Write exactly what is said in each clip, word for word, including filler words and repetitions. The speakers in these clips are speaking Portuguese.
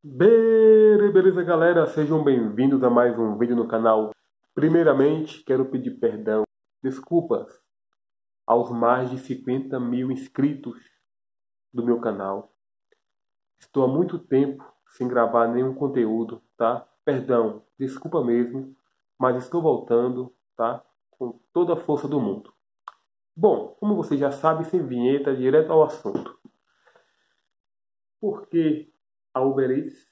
Be- Beleza, galera? Sejam bem-vindos a mais um vídeo no canal. Primeiramente, quero pedir perdão, desculpas aos mais de cinquenta mil inscritos do meu canal. Estou há muito tempo sem gravar nenhum conteúdo, tá? Perdão, desculpa mesmo, mas estou voltando, tá? Com toda a força do mundo. Bom, como você já sabe, sem vinheta, direto ao assunto. Por que a Uber Eats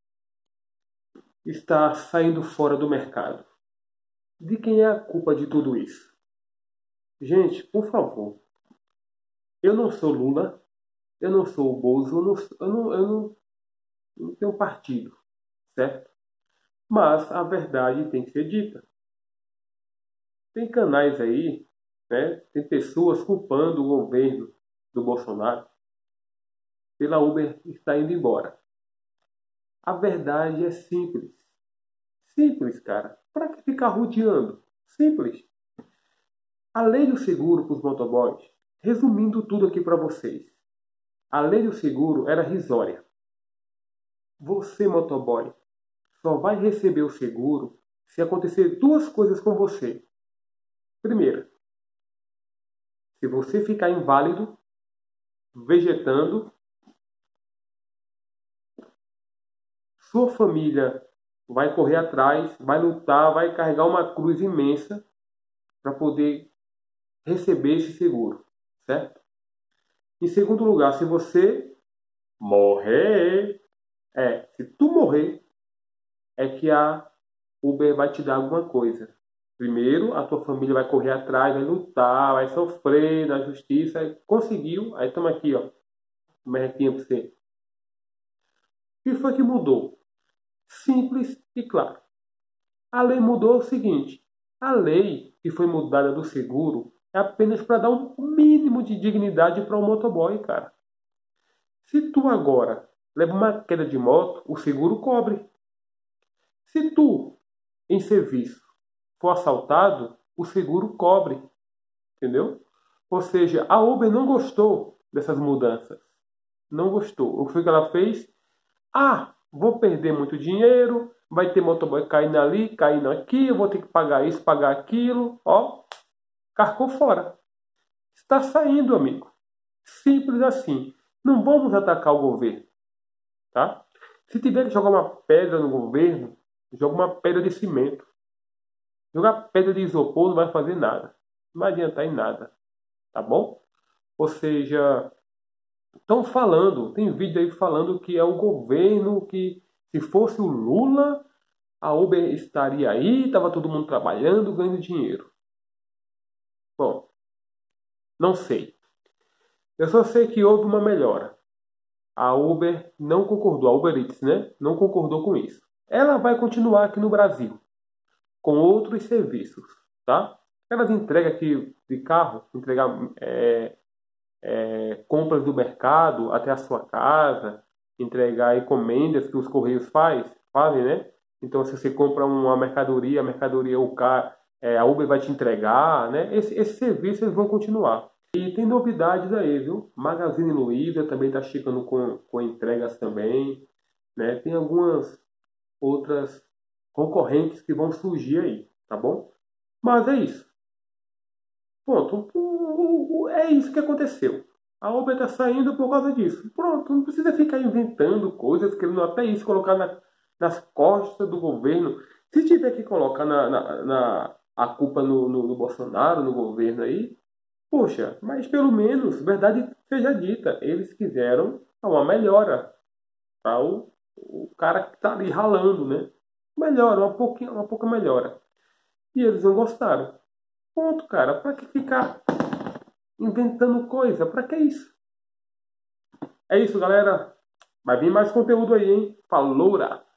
está saindo fora do mercado? De quem é a culpa de tudo isso? Gente, por favor, eu não sou Lula, eu não sou o Bozo, eu não, eu não, eu não, não tenho partido, certo? Mas a verdade tem que ser dita. Tem canais aí, né? Tem pessoas culpando o governo do Bolsonaro pela Uber estar indo embora. A verdade é simples. Simples, cara. Para que ficar rodeando? Simples. A lei do seguro para os motoboys, resumindo tudo aqui para vocês. A lei do seguro era risória. Você, motoboy, só vai receber o seguro se acontecer duas coisas com você. Primeira, se você ficar inválido, vegetando, sua família vai correr atrás, vai lutar, vai carregar uma cruz imensa para poder receber esse seguro, certo? Em segundo lugar, se você morrer, é, se tu morrer, é que a Uber vai te dar alguma coisa. Primeiro, a tua família vai correr atrás, vai lutar, vai sofrer na justiça. Aí conseguiu, aí toma aqui, ó, uma merrequinha pra você. O que foi que mudou? Simples e claro. A lei mudou o seguinte: a lei que foi mudada do seguro é apenas para dar um mínimo de dignidade para o motoboy, cara. Se tu agora leva uma queda de moto, o seguro cobre. Se tu, em serviço, for assaltado, o seguro cobre. Entendeu? Ou seja, a Uber não gostou dessas mudanças. Não gostou. O que foi que ela fez? Ah, vou perder muito dinheiro, vai ter motoboy caindo ali, caindo aqui, eu vou ter que pagar isso, pagar aquilo. Ó, carcou fora. Está saindo, amigo. Simples assim. Não vamos atacar o governo, tá? Se tiver que jogar uma pedra no governo, joga uma pedra de cimento. Jogar pedra de isopor não vai fazer nada. Não vai adiantar em nada. Tá bom? Ou seja, estão falando, tem vídeo aí falando que é o governo que, se fosse o Lula, a Uber estaria aí, estava todo mundo trabalhando, ganhando dinheiro. Bom, não sei. Eu só sei que houve uma melhora. A Uber não concordou, a Uber Eats, né? Não concordou com isso. Ela vai continuar aqui no Brasil, com outros serviços, tá? Elas entregam aqui de carro, entregar é, é, compras do mercado até a sua casa, entregar encomendas que os correios faz, fazem, né? Então, se você compra uma mercadoria, a mercadoria, o cara, é, a Uber vai te entregar, né? Esse, esse serviço eles vão continuar. E tem novidades aí, viu? Magazine Luiza também está chegando com, com entregas também, né? Tem algumas outras concorrentes que vão surgir aí, tá bom? Mas é isso. Ponto. É isso que aconteceu. A Uber está saindo por causa disso. Pronto, não precisa ficar inventando coisas, querendo até isso colocar na, nas costas do governo. Se tiver que colocar na, na, na- a culpa no, no, no Bolsonaro, no governo aí, poxa, mas pelo menos, verdade seja dita, eles quiseram uma melhora para o, o cara que está ali ralando, né? Melhora, uma pouquinho, uma pouca melhora. E eles não gostaram. Ponto, cara. Para que ficar inventando coisa? Pra que isso? É isso, galera. Vai vir mais conteúdo aí, hein? Faloura!